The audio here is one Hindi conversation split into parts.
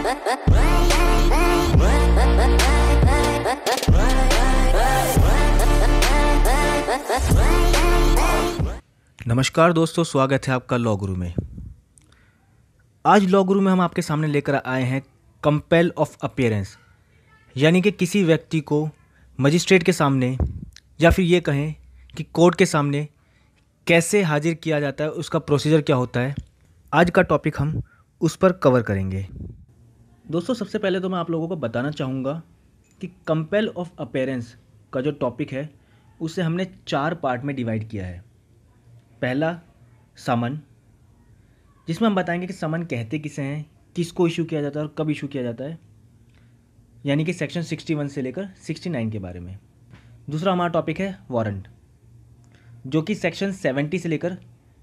नमस्कार दोस्तों, स्वागत है आपका लॉ गुरु में। आज लॉ गुरु में हम आपके सामने लेकर आए हैं कंपेल ऑफ अपीयरेंस, यानी कि किसी व्यक्ति को मजिस्ट्रेट के सामने या फिर ये कहें कि कोर्ट के सामने कैसे हाजिर किया जाता है, उसका प्रोसीजर क्या होता है। आज का टॉपिक हम उस पर कवर करेंगे। दोस्तों, सबसे पहले तो मैं आप लोगों को बताना चाहूँगा कि कंपेल ऑफ अपीयरेंस का जो टॉपिक है उसे हमने 4 पार्ट में डिवाइड किया है। पहला समन, जिसमें हम बताएंगे कि समन कहते किसे हैं, किसको इशू किया जाता है और कब इशू किया जाता है, यानी कि सेक्शन 61 से लेकर 69 के बारे में। दूसरा हमारा टॉपिक है वारंट, जो कि सेक्शन 70 से लेकर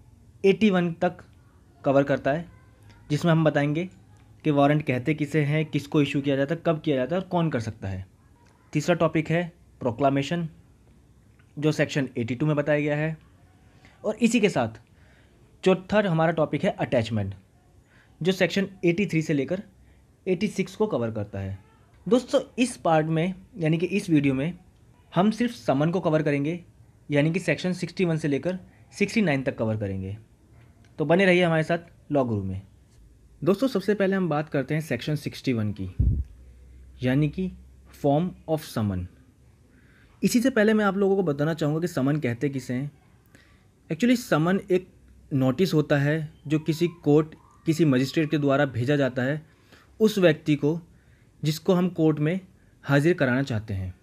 81 तक कवर करता है, जिसमें हम बताएंगे कि वारंट कहते किसे हैं, किसको इशू किया जाता है, कब किया जाता है और कौन कर सकता है। तीसरा टॉपिक है प्रोक्लामेशन, जो सेक्शन 82 में बताया गया है। और इसी के साथ चौथा हमारा टॉपिक है अटैचमेंट, जो सेक्शन 83 से लेकर 86 को कवर करता है। दोस्तों, इस पार्ट में यानी कि इस वीडियो में हम सिर्फ समन को कवर करेंगे, यानी कि सेक्शन 61 से लेकर 69 तक कवर करेंगे। तो बने रहिए हमारे साथ लॉ गुरु में। दोस्तों, सबसे पहले हम बात करते हैं सेक्शन 61 की, यानी कि फॉर्म ऑफ समन। इसी से पहले मैं आप लोगों को बताना चाहूँगा कि समन कहते किसे हैं। एक्चुअली समन एक नोटिस होता है जो किसी कोर्ट, किसी मजिस्ट्रेट के द्वारा भेजा जाता है उस व्यक्ति को जिसको हम कोर्ट में हाजिर कराना चाहते हैं।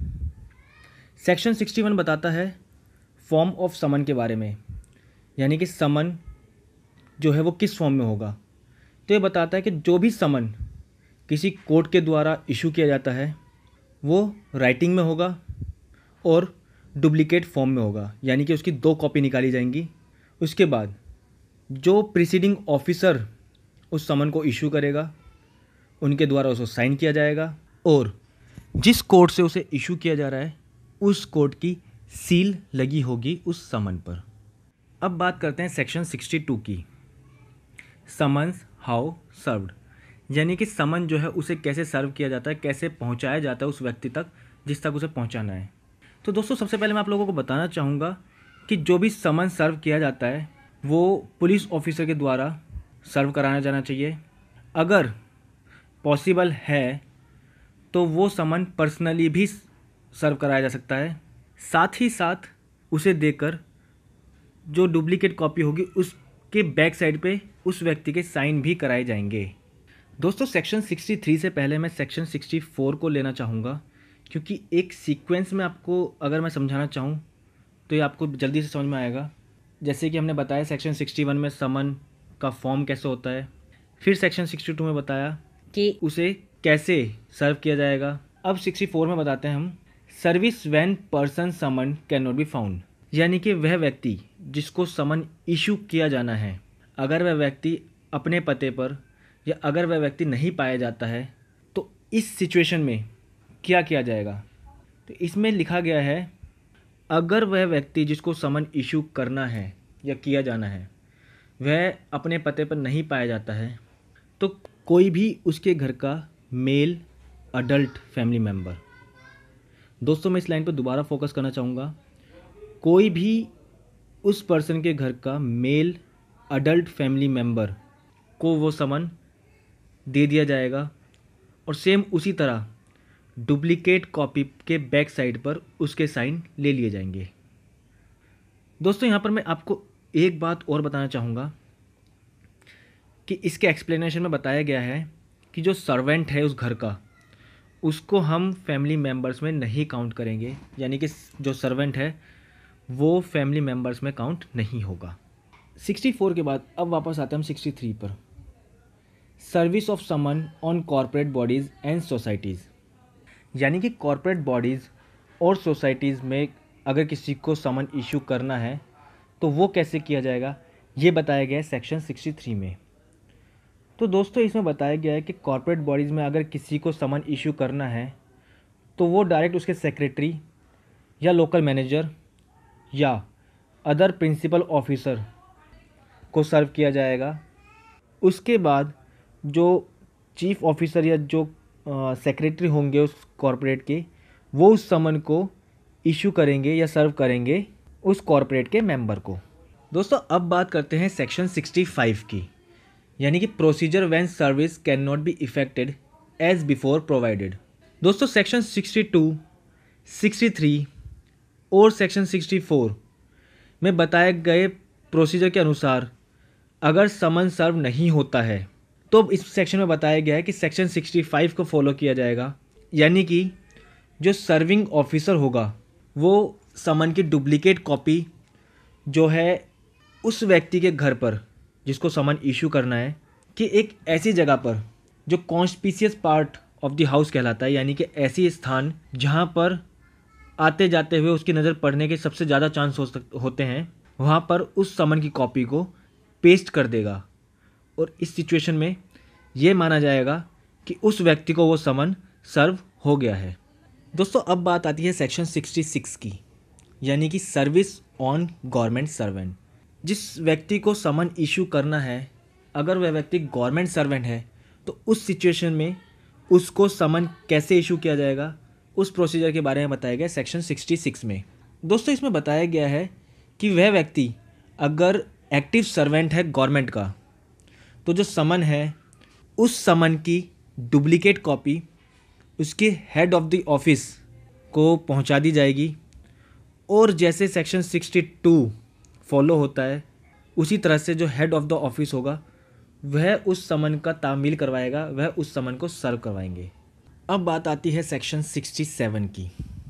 सेक्शन 61 बताता है फॉर्म ऑफ समन के बारे में, यानी कि समन जो है वो किस फॉर्म में होगा। तो ये बताता है कि जो भी समन किसी कोर्ट के द्वारा इशू किया जाता है वो राइटिंग में होगा और डुप्लीकेट फॉर्म में होगा, यानी कि उसकी 2 कॉपी निकाली जाएंगी। उसके बाद जो प्रीसीडिंग ऑफिसर उस समन को इशू करेगा उनके द्वारा उसको साइन किया जाएगा और जिस कोर्ट से उसे इशू किया जा रहा है उस कोर्ट की सील लगी होगी उस समन पर। अब बात करते हैं सेक्शन 62 की, समन्स हाउ सर्व्ड, यानी कि समन जो है उसे कैसे सर्व किया जाता है, कैसे पहुंचाया जाता है उस व्यक्ति तक जिस तक उसे पहुंचाना है। तो दोस्तों, सबसे पहले मैं आप लोगों को बताना चाहूँगा कि जो भी समन सर्व किया जाता है वो पुलिस ऑफिसर के द्वारा सर्व कराना जाना चाहिए। अगर पॉसिबल है तो वो समन पर्सनली भी सर्व कराया जा सकता है। साथ ही साथ उसे देकर जो डुप्लीकेट कॉपी होगी उसके बैक साइड पे उस व्यक्ति के साइन भी कराए जाएंगे। दोस्तों, सेक्शन 63 से पहले मैं सेक्शन 64 को लेना चाहूँगा, क्योंकि एक सीक्वेंस में आपको अगर मैं समझाना चाहूँ तो ये आपको जल्दी से समझ में आएगा। जैसे कि हमने बताया सेक्शन 61 में समन का फॉर्म कैसे होता है, फिर सेक्शन 62 में बताया कि उसे कैसे सर्व किया जाएगा। अब 64 में बताते हैं हम service when person summon can not be found, यानी कि वह व्यक्ति जिसको समन इशू किया जाना है, अगर वह व्यक्ति अपने पते पर या अगर वह व्यक्ति नहीं पाया जाता है तो इस सिचुएशन में क्या किया जाएगा। तो इसमें लिखा गया है, अगर वह व्यक्ति जिसको समन इशू करना है या किया जाना है वह अपने पते पर नहीं पाया जाता है तो कोई भी उसके घर का मेल अडल्ट फैमिली मेम्बर, दोस्तों मैं इस लाइन पर दोबारा फोकस करना चाहूँगा, कोई भी उस पर्सन के घर का मेल अडल्ट फैमिली मेम्बर को वो समन दे दिया जाएगा और सेम उसी तरह डुप्लीकेट कॉपी के बैक साइड पर उसके साइन ले लिए जाएंगे। दोस्तों, यहाँ पर मैं आपको एक बात और बताना चाहूँगा कि इसके एक्सप्लेनेशन में बताया गया है कि जो सर्वेंट है उस घर का उसको हम फैमिली मेम्बर्स में नहीं काउंट करेंगे, यानी कि जो सर्वेंट है वो फैमिली मेम्बर्स में काउंट नहीं होगा। 64 के बाद अब वापस आते हैं हम 63 पर, service of summon on corporate bodies and societies, यानी कि कॉर्पोरेट बॉडीज़ और सोसाइटीज़ में अगर किसी को समन इशू करना है तो वो कैसे किया जाएगा ये बताया गया है सेक्शन 63 में। तो दोस्तों, इसमें बताया गया है कि कॉर्पोरेट बॉडीज़ में अगर किसी को समन इशू करना है तो वो डायरेक्ट उसके सेक्रेटरी या लोकल मैनेजर या अदर प्रिंसिपल ऑफिसर को सर्व किया जाएगा। उसके बाद जो चीफ ऑफिसर या जो सेक्रेटरी होंगे उस कॉरपोरेट के, वो उस समन को इशू करेंगे या सर्व करेंगे उस कॉरपोरेट के मेंबर को। दोस्तों अब बात करते हैं सेक्शन 65 की, यानी कि procedure when service can not be effected as before provided. दोस्तों सेक्शन 62, 63 और सेक्शन 64 में बताए गए प्रोसीजर के अनुसार अगर समन सर्व नहीं होता है तो इस सेक्शन में बताया गया है कि सेक्शन 65 को फॉलो किया जाएगा, यानी कि जो सर्विंग ऑफिसर होगा वो समन की डुप्लीकेट कॉपी जो है उस व्यक्ति के घर पर जिसको समन इशू करना है कि एक ऐसी जगह पर जो conspicuous part of the house कहलाता है, यानी कि ऐसी स्थान जहाँ पर आते जाते हुए उसकी नज़र पड़ने के सबसे ज़्यादा चांस होते हैं, वहाँ पर उस समन की कॉपी को पेस्ट कर देगा और इस सिचुएशन में ये माना जाएगा कि उस व्यक्ति को वो समन सर्व हो गया है। दोस्तों अब बात आती है सेक्शन 66 की, यानी कि सर्विस ऑन गवर्नमेंट सर्वेंट। जिस व्यक्ति को समन इशू करना है, अगर वह व्यक्ति गवर्नमेंट सर्वेंट है तो उस सिचुएशन में उसको समन कैसे इशू किया जाएगा, उस प्रोसीजर के बारे में बताया गया सेक्शन 66 में। दोस्तों इसमें बताया गया है कि वह व्यक्ति अगर एक्टिव सर्वेंट है गवर्नमेंट का, तो जो समन है उस समन की डुप्लीकेट कॉपी उसके हेड ऑफ द ऑफिस को पहुंचा दी जाएगी और जैसे सेक्शन 62 फॉलो होता है उसी तरह से जो हेड ऑफ द ऑफिस होगा वह उस समन का तामील करवाएगा, वह उस समन को सर्व करवाएंगे। अब बात आती है सेक्शन 67 की,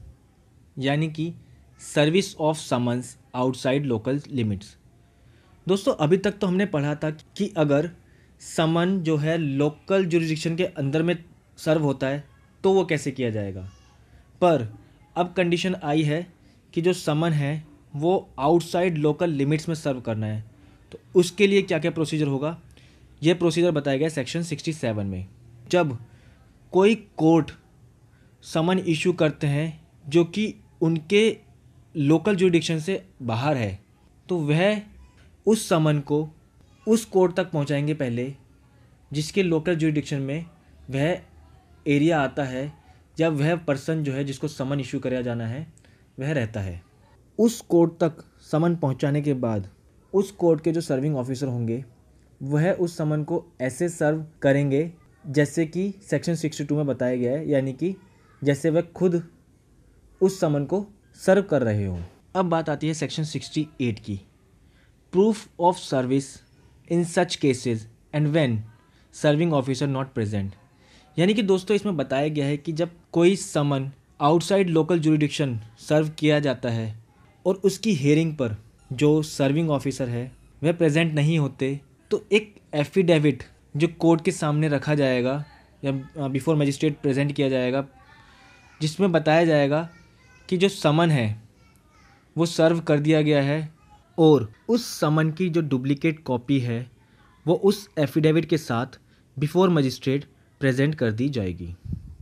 यानी कि service of summons outside local limits. दोस्तों अभी तक तो हमने पढ़ा था कि अगर समन जो है लोकल जुरिडिक्शन के अंदर में सर्व होता है तो वो कैसे किया जाएगा, पर अब कंडीशन आई है कि जो समन है वो आउटसाइड लोकल लिमिट्स में सर्व करना है, तो उसके लिए क्या क्या प्रोसीजर होगा, ये प्रोसीजर बताया गया सेक्शन 67 में। जब कोई कोर्ट समन इशू करते हैं जो कि उनके लोकल जुरिडिक्शन से बाहर है, तो वह उस समन को उस कोर्ट तक पहुंचाएंगे पहले जिसके लोकल जुरिडिक्शन में वह एरिया आता है या वह पर्सन जो है जिसको समन इशू कराया जाना है वह रहता है। उस कोर्ट तक समन पहुंचाने के बाद उस कोर्ट के जो सर्विंग ऑफिसर होंगे वह उस समन को ऐसे सर्व करेंगे जैसे कि सेक्शन 62 में बताया गया है, यानी कि जैसे वह खुद उस समन को सर्व कर रहे हों। अब बात आती है सेक्शन 68 की, proof of service in such cases and when serving officer not present. यानी कि दोस्तों इसमें बताया गया है कि जब कोई summon outside local jurisdiction serve किया जाता है और उसकी हियरिंग पर जो सर्विंग ऑफिसर है वह प्रेजेंट नहीं होते, तो एक एफिडेविट जो कोर्ट के सामने रखा जाएगा या बिफोर मजिस्ट्रेट प्रेजेंट किया जाएगा, जिसमें बताया जाएगा कि जो समन है वो सर्व कर दिया गया है और उस समन की जो डुप्लीकेट कॉपी है वो उस एफिडेविट के साथ बिफोर मजिस्ट्रेट प्रेजेंट कर दी जाएगी।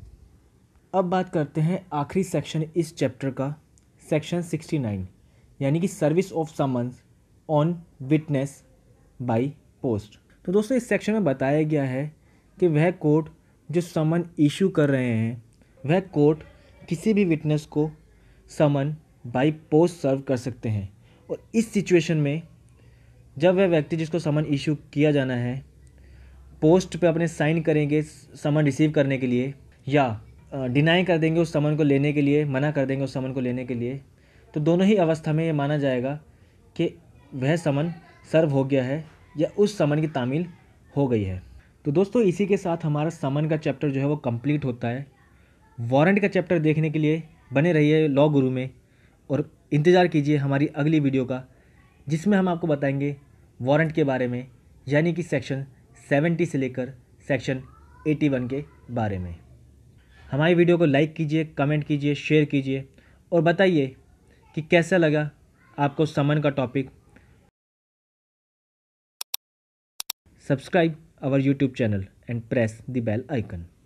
अब बात करते हैं आखिरी सेक्शन इस चैप्टर का, सेक्शन 69, यानी कि service of summons on witness by post. तो दोस्तों इस सेक्शन में बताया गया है कि वह कोर्ट जो समन इशू कर रहे हैं वह कोर्ट किसी भी विटनेस को समन बाय पोस्ट सर्व कर सकते हैं, और इस सिचुएशन में जब वह व्यक्ति जिसको समन इशू किया जाना है पोस्ट पे अपने साइन करेंगे समन रिसीव करने के लिए, या डिनाई कर देंगे उस समन को लेने के लिए, मना कर देंगे उस समन को लेने के लिए, तो दोनों ही अवस्था में ये माना जाएगा कि वह समन सर्व हो गया है या उस समन की तामील हो गई है। तो दोस्तों इसी के साथ हमारा समन का चैप्टर जो है वो कंप्लीट होता है। वारंट का चैप्टर देखने के लिए बने रहिए लॉ गुरु में और इंतज़ार कीजिए हमारी अगली वीडियो का, जिसमें हम आपको बताएंगे वारंट के बारे में, यानी कि सेक्शन 70 से लेकर सेक्शन 81 के बारे में। हमारी वीडियो को लाइक कीजिए, कमेंट कीजिए, शेयर कीजिए और बताइए कि कैसा लगा आपको समन का topic. Subscribe our YouTube channel and press the bell icon.